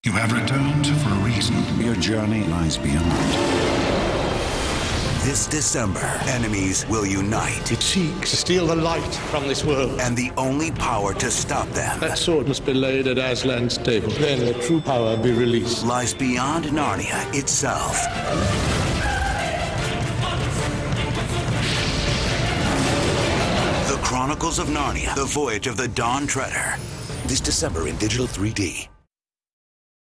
You have returned for a reason. Your journey lies beyond. This December, enemies will unite. It seeks to steal the light from this world. And the only power to stop them. That sword must be laid at Aslan's table. Then the true power be released. Lies beyond Narnia itself. The Chronicles of Narnia, The Voyage of the Dawn Treader. This December in digital 3D.